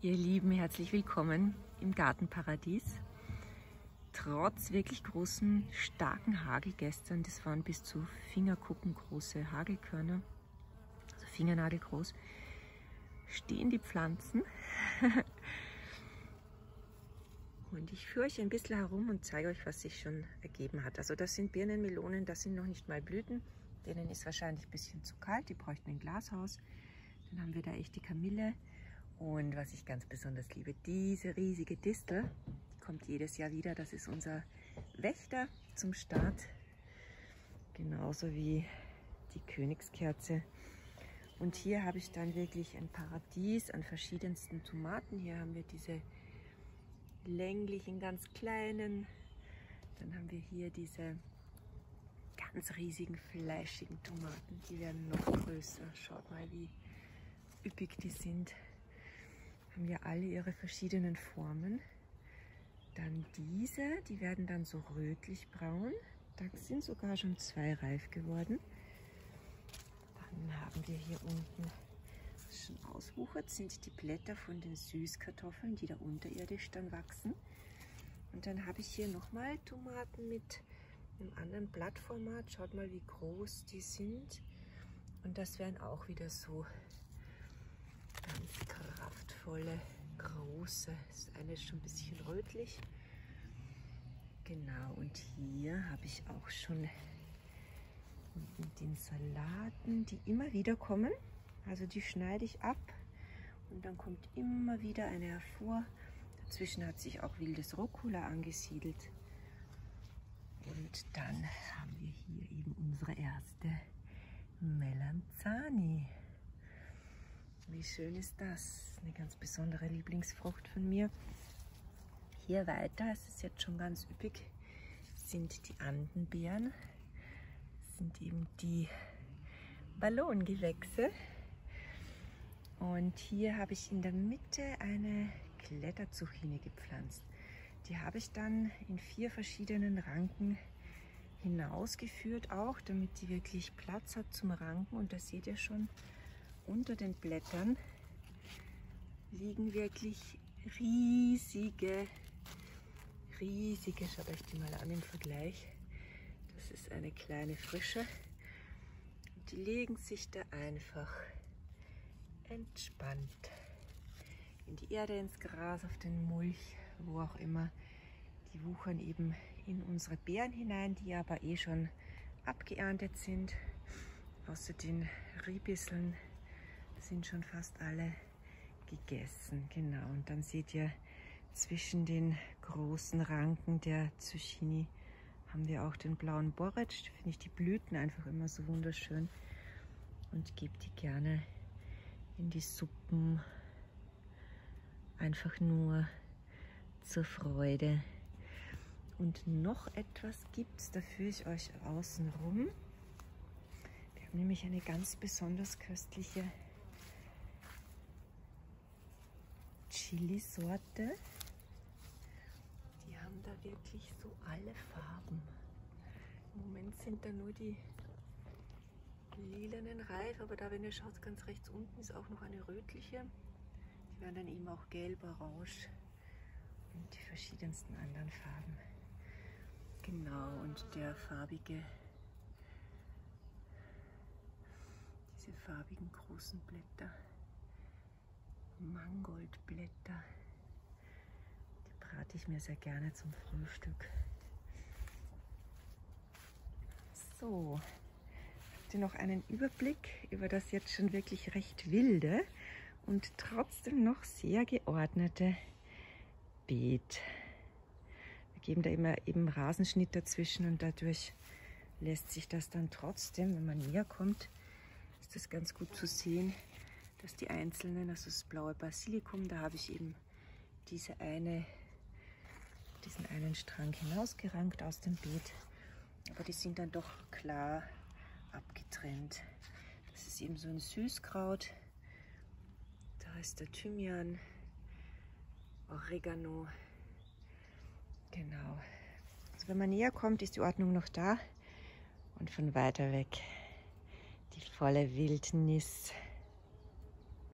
Ihr Lieben, herzlich willkommen im Gartenparadies. Trotz wirklich großen, starken Hagel gestern, das waren bis zu fingerkuppengroße Hagelkörner, also fingernagelgroß, stehen die Pflanzen. Und ich führe euch ein bisschen herum und zeige euch, was sich schon ergeben hat. Also das sind Birnenmelonen, das sind noch nicht mal Blüten. Denen ist wahrscheinlich ein bisschen zu kalt, die bräuchten ein Glashaus. Dann haben wir da echte Kamille. Und was ich ganz besonders liebe, diese riesige Distel, die kommt jedes Jahr wieder. Das ist unser Wächter zum Start. Genauso wie die Königskerze. Und hier habe ich dann wirklich ein Paradies an verschiedensten Tomaten. Hier haben wir diese länglichen, ganz kleinen. Dann haben wir hier diese ganz riesigen, fleischigen Tomaten. Die werden noch größer. Schaut mal, wie üppig die sind. Haben ja alle ihre verschiedenen Formen. Dann diese, die werden dann so rötlich-braun. Da sind sogar schon 2 reif geworden. Dann haben wir hier unten, was schon auswuchert, sind die Blätter von den Süßkartoffeln, die da unterirdisch dann wachsen. Und dann habe ich hier nochmal Tomaten mit einem anderen Blattformat. Schaut mal, wie groß die sind. Und das wären auch wieder so ganz kraftvolle, große. Das eine ist schon ein bisschen rötlich. Genau, und hier habe ich auch schon mit den Salaten, die immer wieder kommen. Also die schneide ich ab und dann kommt immer wieder eine hervor. Dazwischen hat sich auch wildes Rucola angesiedelt. Und dann haben wir hier eben unsere erste Melanzani. Wie schön ist das? Eine ganz besondere Lieblingsfrucht von mir. Hier weiter, es ist jetzt schon ganz üppig, sind die Andenbeeren. Das sind eben die Ballongewächse. Und hier habe ich in der Mitte eine Kletterzucchini gepflanzt. Die habe ich dann in 4 verschiedenen Ranken hinausgeführt, auch damit die wirklich Platz hat zum Ranken. Und da seht ihr schon, unter den Blättern liegen wirklich riesige, schaut euch die mal an im Vergleich. Das ist eine kleine Frische. Und die legen sich da einfach entspannt in die Erde, ins Gras, auf den Mulch, wo auch immer. Die wuchern eben in unsere Beeren hinein, die aber eh schon abgeerntet sind. Außer den Ribisseln sind schon fast alle gegessen. Genau, und dann seht ihr, zwischen den großen Ranken der Zucchini haben wir auch den blauen Borretsch. Da finde ich die Blüten einfach immer so wunderschön und gebe die gerne in die Suppen, einfach nur zur Freude. Und noch etwas gibt es, da führe ich euch außen rum. Wir haben nämlich eine ganz besonders köstliche Chili-Sorte. Die haben da wirklich so alle Farben. Im Moment sind da nur die lilanen reif, aber da, wenn ihr schaut, ganz rechts unten ist auch noch eine rötliche. Die werden dann eben auch gelb, orange und die verschiedensten anderen Farben. Genau, und der farbige, diese farbigen großen Blätter, Mangoldblätter, die brate ich mir sehr gerne zum Frühstück. So, habt ihr noch einen Überblick über das jetzt schon wirklich recht wilde und trotzdem noch sehr geordnete Beet. Wir geben da immer eben Rasenschnitt dazwischen und dadurch lässt sich das dann trotzdem, wenn man näher kommt, ist das ganz gut zu sehen, dass die einzelnen, also das blaue Basilikum, da habe ich eben diesen einen Strang hinausgerankt aus dem Beet, aber die sind dann doch klar abgetrennt. Das ist eben so ein Süßkraut, da ist der Thymian, Oregano, genau. Also wenn man näher kommt, ist die Ordnung noch da und von weiter weg die volle Wildnis.